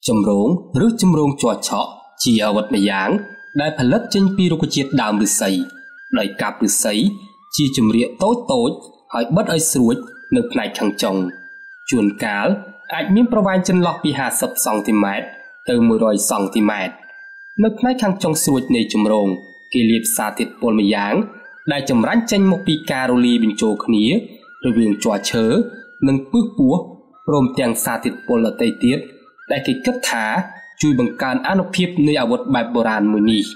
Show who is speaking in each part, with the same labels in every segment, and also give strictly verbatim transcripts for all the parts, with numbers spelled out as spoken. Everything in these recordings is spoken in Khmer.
Speaker 1: Châm rốn, rước châm rốn cho chọ, chỉ ở vật mày dáng, đại phần lất trên pi rô chiết đàm rư xây, đại cạp rư xây, chỉ châm rịa tối tối, hỏi bất ai sủi, nực này khăn chồng. Chuồn cál, ạch miếng provine chân lọc pi hà sập centimet, từ mười rồi centimet. Nực này khăn chồng sủi này châm rốn, kỳ liệp xa thịt bồn mày dáng, đại châm rắn chanh một pi caroli bình chô khníu, rồi viên chòa chớ, nâng bước búa, rôm tiếng xa thịt bồn ở tây tiết. Đại kỳ cấp thá chui bằng can anu phiếp nơi ảo vật bài bồ rán mùi nì.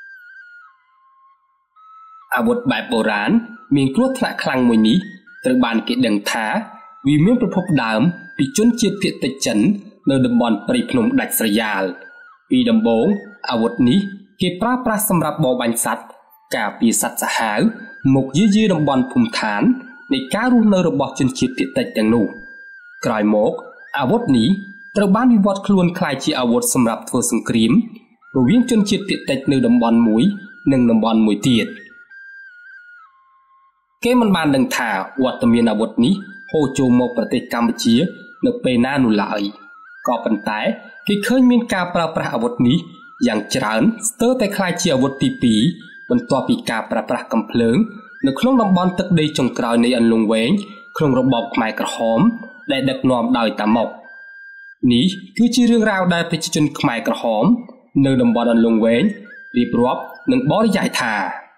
Speaker 1: Ảo vật bài bồ rán miền cốt thạ khăn mùi nì từ bàn kỳ đằng thá vì miếngประพบដើមពីជនជាតិភាគតិចចិននៅតំបន់ព្រៃភ្នំដាច់ស្រយាលពីដំបូងអាវុធនេះគេប្រើប្រាស់សម្រាប់បរបាញ់សត្វការពារសត្វសាហាវមកយាយីតំបន់ភូមិឋាននៃការរស់នៅរបស់ជនជាតិភាគតិចទាំងនោះក្រោយមកអាវុធនេះត្រូវបានវិវត្តខ្លួនคล้ายជាអាវុធសម្រាប់ធ្វើសង្គ្រាមរវាងជនជាតិភាគតិចនៅតំបន់មួយនិងតំបន់មួយទៀតគេមិនបានដឹងថាវត្តមានអាវុធនេះហូរចូលមកប្រទេសកម្ពុជានៅពេលណានោះឡើយក៏ប៉ុន្តែគេឃើញមានការប្រើប្រាស់អាវុធនេះយ៉ាងច្រើនស្ទើរតែคล้ายជាអាវុធទីពីរបន្ទាប់ពីការប្រើប្រាស់កាំភ្លើងនៅក្នុងតំបន់ទឹកដីចុងក្រោយនៃអន្លង់វែងក្នុងរបបខ្មែរក្រហមដែលដឹកនាំដោយតាម៉ុកនេះគឺជារឿងរ៉ាវដែលប្រជាជនខ្មែរក្រហមនៅតំបន់អន្លង់វែងរៀបរាប់និងបរិយាយថា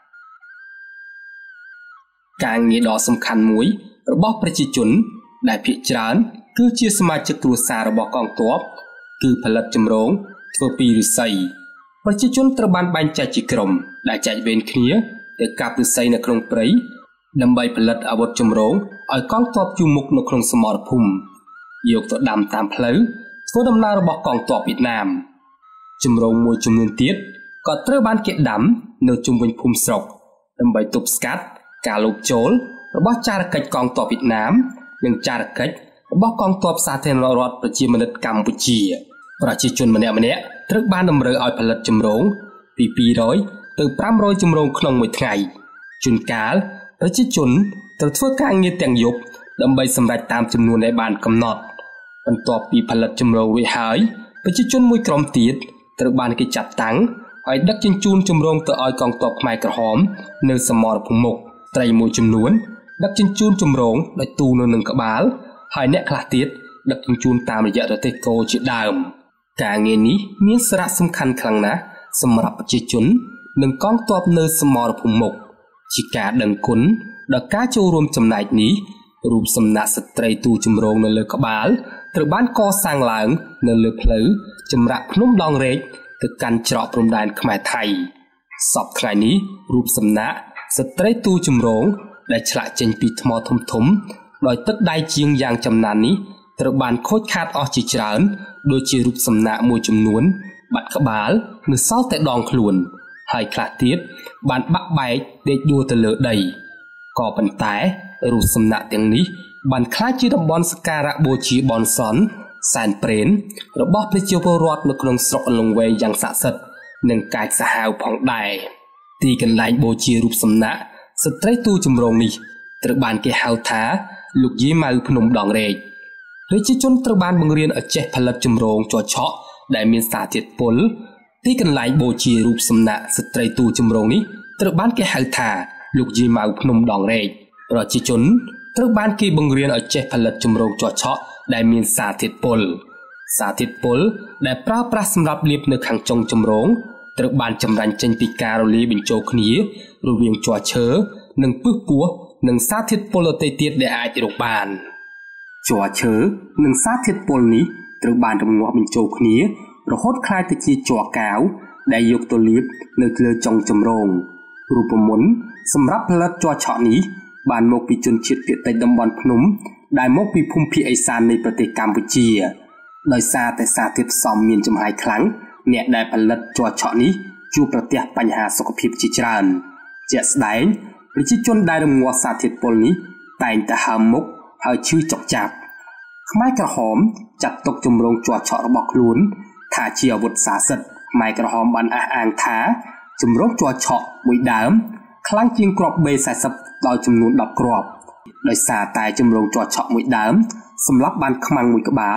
Speaker 1: ការងារដ៏សំខាន់មួយរបស់ប្រជាជនដែលភាគច្រើនគឺជាសមាជិកគ្រួសាររបស់កងទ័ពគឺផលិតចម្រូងធ្វើពីឫស្សីប្រជាជនត្រូវបានបែងចែកជាក្រុមដែលចែកវេនគ្នាទៅកាប់ឫស្សីនៅក្នុងព្រៃដើម្បីផលិតអាវុធចម្រូងឲ្យកងទ័ពជួរមុខនៅក្នុងសមរភូមិយកទៅដាំតាមផ្លូវធ្វើដំណើររបស់កងទ័ពវៀតណាមចម្រូងមួយចំនួនទៀតក៏ត្រូវបានគេដាំនៅជុំវិញភូមិស្រុកដើម្បីទប់ស្កាត់ការលូកចូលរបស់ចារកិច្ចកងទ័ពវៀតណាមនិងចារកិច្ចរបស់កងទ័ពសាធារណរដ្ឋប្រជាមានិតកម្ពុជាប្រជាជនម្នាក់ម្នាក់ត្រូវបានតម្រូវឲ្យផលិតចម្រូងពីពីររយទៅប្រាំរយចម្រូងក្នុងមួយថ្ងៃជួនកាលប្រជាជនត្រូវធ្វើការងារទាំងយប់ដើម្បីសម្រេចតាមចំនួនដែលបានកំណត់បន្ទាប់ពីផលិតចម្រូងរួចហើយប្រជាជនមួយក្រុមទៀតត្រូវបានគេចាត់តាំងឲ្យដឹកជញ្ជូនចម្រូងទៅឲ្យកងទ័ពខ្មែរក្រហមនៅសមរភូមិមុខត្រីមួយចំនួនដឹកជញ្ជូនចម្រូងដោយទូនៅនឹងក្បាលហើយអ្នកខ្លះទៀតដឹកជញ្ជូនតាមរយៈរទេះគោជាដើមការងារនេះមានសារៈសំខាន់ខ្លាំងណាស់សម្រាប់ប្រជាជននិងកងទ័ពនៅសមរភូមិមុខជាការដឹងគុណដល់ការចូលរួមចំណែកនេះរូបសំណាកស្ត្រីទូចម្រូងនៅលើក្បាលត្រូវបានកសាងឡើងនៅលើផ្លូវចម្រាក់ភ្នំដងរែកទៅកាន់ច្រកព្រំដែនខ្មែរថៃសពថ្ងៃនេះរូបសំណាកស្ត្រីទូចម្រូងដែលឆ្លាក់ចេញពីថ្មធំធំដោយទឹកដៃជាងយ៉ាងចំណាននេះត្រូវបានខូចខាតអស់ជាច្រើនដូចជារូបសំណាកមួយចំនួនបាត់ក្បាលនៅសល់តែដងខ្លួនហើយខ្លះទៀតបានបាក់បែកដេកដួលទៅលើដីក៏ប៉ុន្តែរូបសំណាកទាំងនេះបានក្លាយជាតំបន់សក្ការៈបូជាបន់សន់សែនព្រេនរបស់ប្រជាពលរដ្ឋនៅក្នុងស្រុកអន្លង់វែងយ៉ាងស័ក្តិសិទ្ធិនិងកាយសាហាវផងដែរទីកន្លែងបូជារូបសំណាកស្ត្រីទូចម្រូងនេះត្រូវបានគេហៅថាលោកយាយម៉ៅភ្នំដងរែកប្រជាជនត្រូវបានបង្រៀនឲ្យចេះផលិតចម្រូងជ័រឆក់ដែលមានសារធាតុពុលទីកន្លែងបូជារូបសំណាកស្ត្រីទូចម្រូងនេះត្រូវបានគេហៅថាលោកយាយម៉ៅភ្នំដងរែកប្រជាជនត្រូវបានគេបង្រៀនឲ្យចេះផលិតចម្រូងជ័រឆក់ដែលមានសារធាតុពុលសារធាតុពុលដែលប្រើប្រាស់សម្រាប់លាបនៅខាងចុងចម្រូងត្រូវបានចម្រាញ់ចេញពីការរលាយបញ្ចូលគ្នារវាងជ័រឈើនិងពឹសពោះនិងសារធាតុពុលដទៃទៀតដែលអាចរកបានជ័រឈើនិងសារធាតុពុលនេះត្រូវបានរងាស់បញ្ចូលគ្នារហូតក្លាយទៅជាជ័រកៅដែលយកទៅលាបនៅលើចុងចម្រូងរូបមន្តសម្រាប់ផលិតជ័រឆក់នេះបានមកពីជនជាតិភាគតិចតំបន់ភ្នំដែលមកពីភូមិភាគឦសាននៃប្រទេសកម្ពុជាដោយសារតែសារធាតុផ្សំមានចំហាយខ្លាំងអ្នកដែលផលិតជ័រឆក់នេះជួបប្រទះបញ្ហាសុខភាពជាច្រើនជាក់ស្ដែងប្រជាជនដែលរងាស់សារធាតុពុលនេះតែងតែហើមមុខហើយឈឺចុកចាប់ខ្មែរក្រហមចាត់ទុកចម្រូងជ័រឆក់របស់ខ្លួនថាជាអាវុធស័ក្តិសិទ្ធិខ្មែរក្រហមបានអះអាងថាចម្រូងជ័រឆក់មួយដើមខ្លាំងជាងគ្រាប់ បេ สี่สิบ ដោយចំនួនដប់គ្រាប់ដោយសារតែចម្រូងជ័រឆក់មួយដើមសម្រាប់បានខ្មាំងមួយក្បាល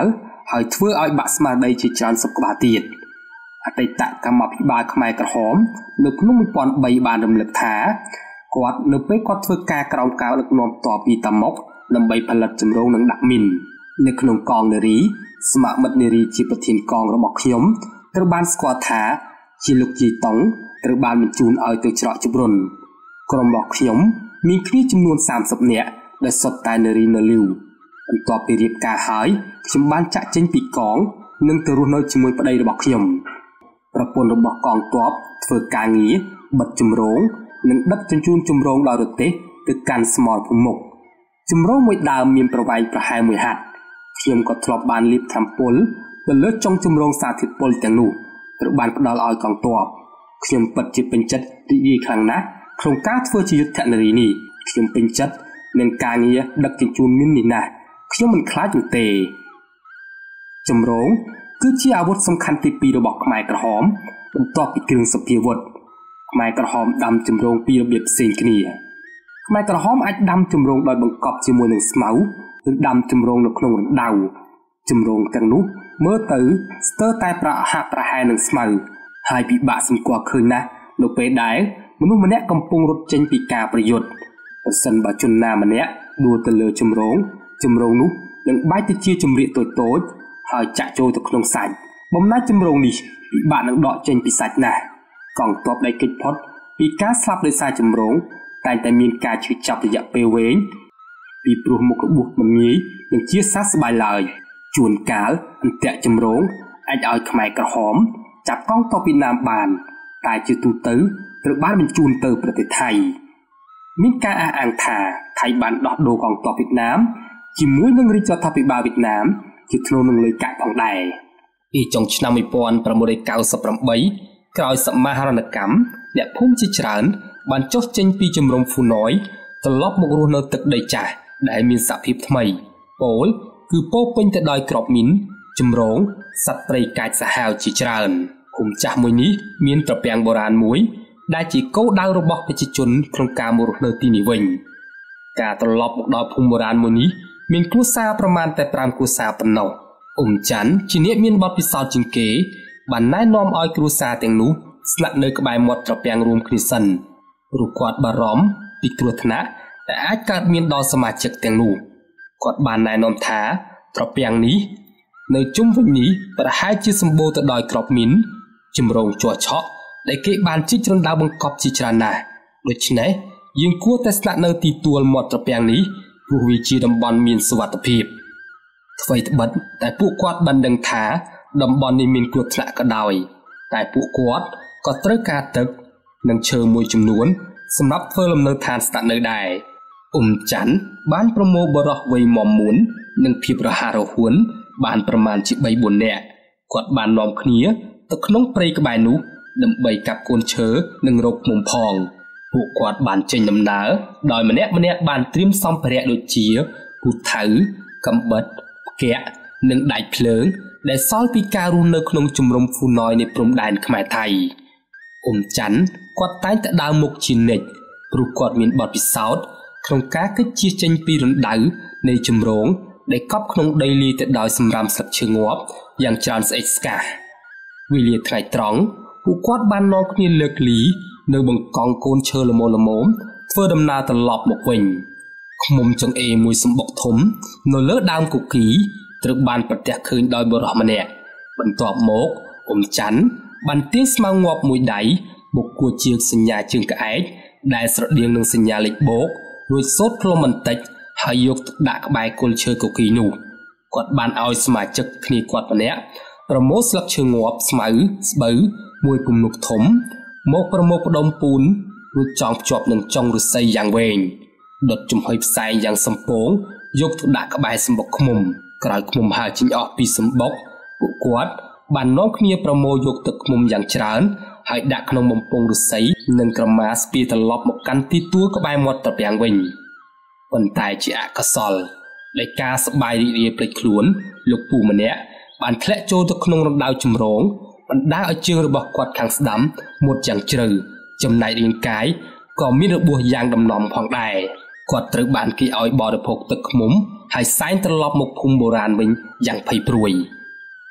Speaker 1: ហើយធ្វើឲ្យបាក់ស្មារតីជាច្រើនសប្តាហ៍ទៀតអតីតកម្មាភិបាលខ្មែរក្រហមនៅក្នុងmột nghìn ba trămបានរំលឹកថាគាត់នៅពេលគាត់ធ្វើការក្រោមការដឹកនាំតពីតាមុកដើម្បីផលិតចម្រងនិងដាក់មីននៅក្នុងកងនារីស្ម័គ្រមិត្តនារីជាប្រធានកងរបស់ខ្ញុំត្រូវបានស្គាល់ថាជាលោកជីតុងត្រូវបានបញ្ជូនឲ្យទៅច្រកជំរុនក្រុមរបស់ខ្ញុំមានគ្នាចំនួនសាមសិបនាក់ដែលសុទ្ធតែនារីនៅលីវបន្ទាប់ពីរៀបការហើយខ្ញុំបានចាក់ចេញពីកងនិងទៅរស់នៅជាមួយប្តីរបស់ខ្ញុំប្រពន្ធរបស់កងទ័ពធ្វើការងារបិទជំរងនិងដឹកជញ្ជូនជំរងដោយរទេះទៅកាន់ស្មោលភូមិមុខជំរងមួយដើមមានប្រវែងប្រហែលមួយហត្ថខ្ញុំក៏ធ្លាប់បានលាបថ្នាំពុលទៅលើចុងជំរងសារធាតុពុលទាំងនោះត្រូវបានផ្ដល់ឲ្យកងទ័ពខ្ញុំពិតជាពេញចិត្តរីករាយខ្លាំងណាស់ក្នុងការធ្វើជាយុទ្ធនារីនេះខ្ញុំពេញចិត្តនឹងការងារដឹកជញ្ជូនមីននេះណាស់ខ្ញុំមិនខ្លាចនោះទេជំរងគឺជាអាវុធសំខាន់ទីពីររបស់ខ្មែរក្រហមបន្ទាប់ពីគ្រឿងសព្វាវុធខ្មែរក្រហមដាំជំរងពីរបៀបផ្សេងគ្នាខ្មែរក្រហមអាចដាំជំរងដោយបង្កប់ជាមួយនឹងស្មៅឬដាំជំរងនៅក្នុងរណ្ដៅជំរងទាំងនោះមើលទៅស្ទើរតែប្រហាក់ប្រហែលនឹងស្មៅហើយពិបាកសម្គាល់ឃើញណាស់នៅពេលដែលមនុស្សម្នាក់កំពុងរត់ចេញពីការប្រយុទ្ធប្រសិនបើជនណាម្នាក់ដួលទៅលើជំរងជំរងនោះនឹងបែកទៅជាជំរាកតូចតូចហើយចាក់ចូលទៅក្នុងសាច់បំណាច់ជំរងនេះពិបាកនឹងដកចេញពីសាច់ណាស់កងទ័ពដែលគេចផុតពីការស្លាប់ដោយសារជំរងតែងតែមានការឈឺចាប់រយៈពេលវែងពីព្រោះមុខរបួសមិនងាយនឹងជាសះស្បើយឡើយជួនកាលអន្ទាក់ជំរងអាចឲ្យខ្មែរក្រហមចាប់កងទ័ពវៀតណាមបានតែជាទូទៅត្រូវបានបញ្ជូនទៅប្រទេសថៃមានការអះអាងថាថៃបានដោះដូរកងទ័ពវៀតណាមជាមួយនឹងរាជរដ្ឋាភិបាលវៀតណាមជាធ្នូនឹងលុយកាក់ផងដែរពីចុងឆ្នាំmột nghìn chín trăm chín mươi támក្រោយសមាហរណកម្មអ្នកភូមិជាច្រើនបានចុះចេញពីជំរំហ្វូណយត្រឡប់មករស់នៅទឹកដីចាស់ដែលមានសភាពថ្មីពោលគឺពោពេញទៅដោយក្របមីនជំរងសត្វព្រៃកាចសាហាវជាច្រើនភូមិចាស់មួយនេះមានត្រពាំងបុរាណមួយដែលជាគោលដៅរបស់ប្រជាជនក្នុងការមករស់នៅទីនេះវិញការត្រឡប់មកដល់ភូមិបុរាណមួយនេះមានគ្រួសារប្រមាណតែប្រាំគ្រួសារប៉ុណ្ណោះអ៊ុំច័ន្ទជាអ្នកមានបទពិសោធន៍ជាងគេបានណែនាំឲ្យគ្រួសារទាំងនោះស្នាក់នៅក្បែរមាត់ត្រពាំងរួមគ្នាសិនព្រោះគាត់បារម្ភពីគ្រោះថ្នាក់ដែលអាចកើតមានដល់សមាជិកទាំងនោះគាត់បានណែនាំថាត្រពាំងនេះនៅជុំវិញនេះប្រហែលជាសម្បូរទៅដោយក្របមីនជំរងជ័រឆក់ដែលគេបានជីករណ្ដៅបង្កប់ជាច្រើនណាស់ដូច្នេះយើងគួរតែស្នាក់នៅទីទួលមាត់ត្រពាំងនេះព្រោះវាជាតំបន់មានសុវត្ថិភាពអ្វីត្បិតតែពួកគាត់បានដឹងថាតំបន់នេះមានគ្រោះថ្នាក់ក៏ដោយតែពួកគាត់ក៏ត្រូវការទឹកនិងឈើមួយចំនួនសម្រាប់ធ្វើលំនៅឋានស្នាក់នៅដែរអ៊ុំច័ន្ទបានប្រមូលបរិះវ័យមាំមួននិងភាពរហ័សរហួនបានប្រមាណជាបីបួននាក់គាត់បាននាំគ្នាទៅក្នុងព្រៃក្បែរនោះដើម្បីកាប់កូនឈើនិងរកឃ្មុំផងពួកគាត់បានចេញដំណើរដោយម្នាក់ម្នាក់បានត្រៀមសម្ភារៈដូចជាពូថៅកំបិតផ្គាក់និងដែកភ្លើងដែលសល់ពីការរស់នៅក្នុងជំរំហ្វូណយនៃព្រំដែនខ្មែរថៃអ៊ុំច័ន្ទគាត់តែងតែដើរមុខជានិច្ចព្រោះគាត់មានបទពិសោធន៍ក្នុងការកិច្ចជៀសចេញពីរណ្ដៅនៃជំរងដែលកប់ក្នុងដីលាយទៅដោយសម្រាមស្លឹកឈើងាប់យ៉ាងច្រើនស្អិចស្កះវេលាថ្ងៃត្រង់ពួកគាត់បាននាំគ្នាលើកលីនៅបង្កង់កូនឈើល្មមល្មមធ្វើដំណើរត្រឡប់មកវិញឃ្មុំចង្អេរមួយសម្បុកធំនៅលើដើមគគីត្រូវបានប្រទះឃើញដោយបុរសម្នាក់បន្ទាប់មកអ៊ុំច័ន្ទបានទាញស្មៅងាប់មួយដៃមកគួរជាសញ្ញាជើងក្អែកដែលស្រដៀងនឹងសញ្ញាលេខបូករួចសូត្រផ្លុំបន្តិចហើយយកទៅដាក់ក្បែរគល់ឈើគគីនោះគាត់បានឲ្យសមាជិកគ្នាគាត់ម្នាក់ប្រមូលស្លឹកឈើងាប់ស្មៅស្បូវមួយពំនុកធំមកប្រមូលផ្ដុំពូនរួចចងភ្ជាប់នឹងចុងឫស្សីយ៉ាងវែងដុតចំហុយផ្សែងយ៉ាងសំពងយកទៅដាក់ក្បែរសម្បុកឃ្មុំក្រោយឃ្មុំហើរចេញអស់ពីសម្បុកពួកគាត់បាននាំគ្នាប្រមូលយកទឹកឃ្មុំយ៉ាងច្រើនហើយដាក់ក្នុងបំពង់ឫស្សីនិងក្រមាស្ពាយត្រឡប់មកកាន់ទីទួលក្បែរមាត់ត្រពាំងវិញប៉ុន្តែជាអកុសលដោយការសប្បាយរីករាយភ្លេចខ្លួនលោកពូម្នាក់បានធ្លាក់ចូលទៅក្នុងរណ្ដៅជំរងបណ្ដាលឲ្យជើងរបស់គាត់ខាងស្ដាំមុតយ៉ាងជ្រៅចំណែករាងកាយក៏មានរបួសយ៉ាងដំណំផងដែរគាត់ត្រូវបានគេឲ្យបរិភោគទឹកឃ្មុំហើយសែងត្រឡប់មកភូមិបុរាណវិញយ៉ាងភ័យព្រួយ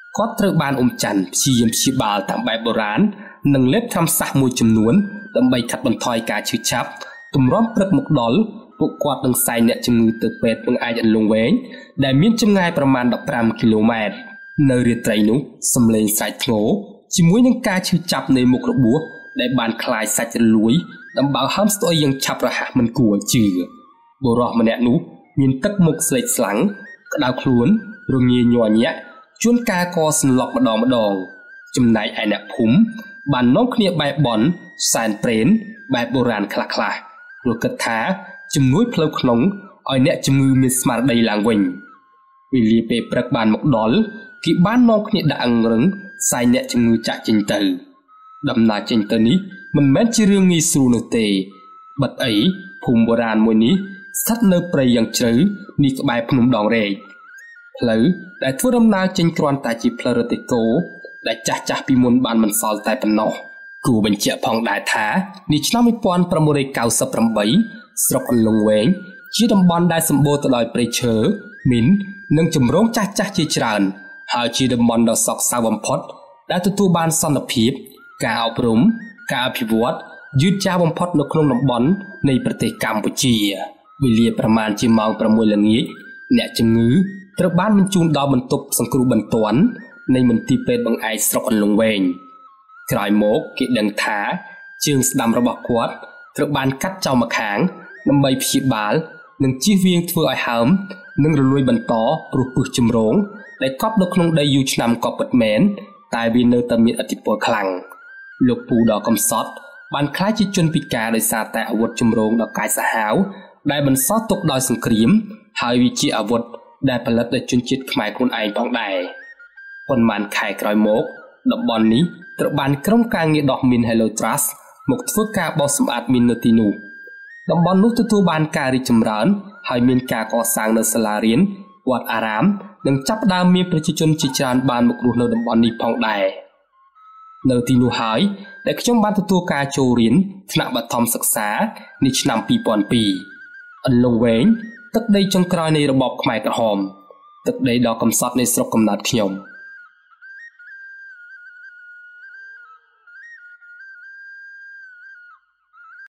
Speaker 1: គាត់ត្រូវបានអ៊ុំច័ន្ទព្យាយាមព្យាបាលតាមបែបបុរាណនិងលេបថ្នាំសាសមួយចំនួនដើម្បីកាត់បន្ថយការឈឺចាប់ទម្រាំព្រឹកមកដល់ពួកគាត់នឹងផ្សាយអ្នកជំងឺទៅពេទ្យពឹងអាចអន្លង់វែងដែលមានចម្ងាយប្រមាណ15គីឡូម៉ែត្រនៅរាត្រីនោះសំឡេងស្រែកធ្ងរជាមួយនឹងការឈឺចាប់នៃមុខរបួសដែលបានคล้ายសាច់រលួយដំបៅហើមស្ទើរយ៉ាងឆាប់រហ័សមិនគួរជឿបុរសម្នាក់នោះមានទឹកមុខស្លេកស្លាំងក្តៅខ្លួនរងាញ័រញាក់ជួនកាលក៏សន្លប់ម្ដងម្ដងចំណែកឯអ្នកភូមិបាននាំគ្នាបែបបន់សែនព្រេនបែបបុរាណខ្លះៗព្រោះគិតថាជំនួយផ្លូវក្នុងឲ្យអ្នកជំងឺមានស្មារតីឡើងវិញវេលាពេលព្រឹកបានមកដល់គេបាននាំគ្នាដាក់អង្រឹងផ្សាយអ្នកជំងឺចាក់ចេញទៅដំណើរចេញទៅនេះមិនមែនជារឿងងាយស្រួលនោះទេបិទអីភូមិបុរាណមួយនេះស្ថិតនៅព្រៃយ៉ាងជ្រៅនេះក្បែរភ្នំដងរែកផ្លូវដែលធ្វើដំណើរចេញគ្រាន់តែជាផ្លូវរទេះគោដែលចាស់ចាស់ពីមុនបានបន្សល់តែប៉ុណ្ណោះគួរបញ្ជាក់ផងដែរថានេះឆ្នាំmột nghìn sáu trăm chín mươi támស្រុកអន្លង់វែងជាតំបន់ដែលសម្បូរទៅដោយព្រៃឈើមីននិងចម្រងចាស់ចាស់ជាច្រើនហើយជាតំបន់ដ៏សោកសៅបំផុតដែលទទួលបានសន្តិភាពការអប់រំការអភិវឌ្ឍយឺតយ៉ាវបំផុតនៅក្នុងតំបន់នៃប្រទេសកម្ពុជាវេលាប្រមាណជាម៉ោងប្រាំមួយល្ងាចអ្នកជំងឺត្រូវបានបញ្ជូនដល់បន្ទប់សង្គ្រោះបន្ទាន់នៃមន្ទីរពេទ្យបង្អែកស្រុកអន្លង់វែងក្រោយមកគេដឹងថាជើងស្ដាំរបស់គាត់ត្រូវបានកាត់ចោលម្ខាងដើម្បីព្យាបាលនិងជៀសវាងធ្វើឲ្យហើមនិងរលួយបន្តព្រោះពឹសចម្រងដែលកប់នៅក្នុងដីយូរឆ្នាំក៏ពិតមែនតែវានៅតែមានឥទ្ធិពលខ្លាំងលោកពូដ៏កំសត់បានក្លាយជាជនពិការដោយសារតែអាវុធចម្រងដ៏កាចសាហាវដែលបន្សល់ទុកដោយសង្គ្រាមហើយវាជាអាវុធដែលផលិតដោយជនជាតិខ្មែរខ្លួនឯងផងដែរប៉ុន្មានខែក្រោយមកតំបន់នេះត្រូវបានក្រុមការងារដោះមីន Hello Trust មកធ្វើការបោសសម្អាតមីននៅទីនោះតំបន់នោះទទួលបានការរីកចម្រើនហើយមានការកសាងនៅសាលារៀនវត្តអារាមនិងចាប់ផ្ដើមមានប្រជាជនជាច្រើនបានមករស់នៅតំបន់នេះផងដែរនៅទីនោះហើយដែលខ្ញុំបានទទួលការចូលរៀនថ្នាក់បឋមសិក្សានាឆ្នាំពីរពាន់ពីរអន្លង់វែងទឹកដីចុងក្រោយនៃរបបខ្មែរក្រហមទឹកដីដ៏កំសត់នៃស្រុកកំណើតខ្ញុំ